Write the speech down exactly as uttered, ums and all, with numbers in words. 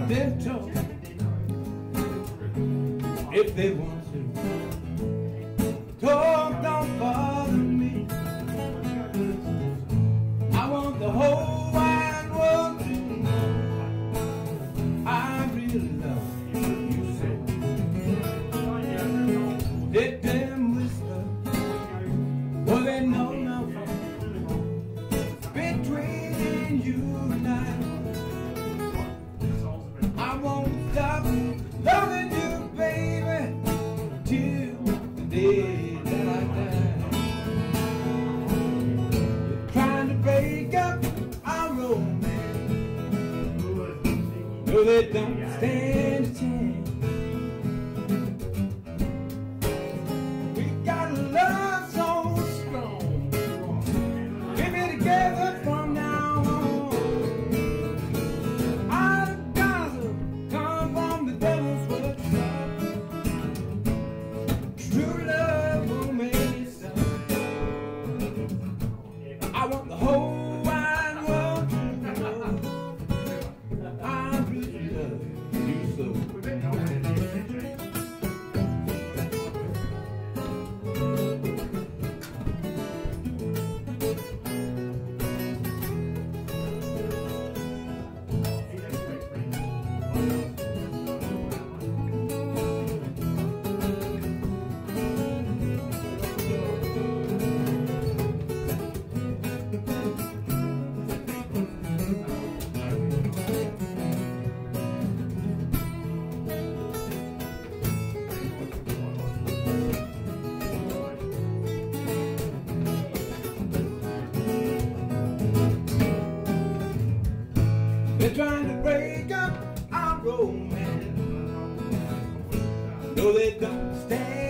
let them talk if they want to. Talk don't bother me. I want the whole wide world to know I really love you so. Let them whisper what they know nothing between you and I. I won't stop loving you, baby, till the day that I die. You're trying to break up our romance. No, they don't stand a chance. We got a love so strong. We'll be together from now on. Our gossip come from the devil's workshop. True love will make it stop. I want the whole wide world to know I really love you so. They're trying to break up our romance. No, they don't stand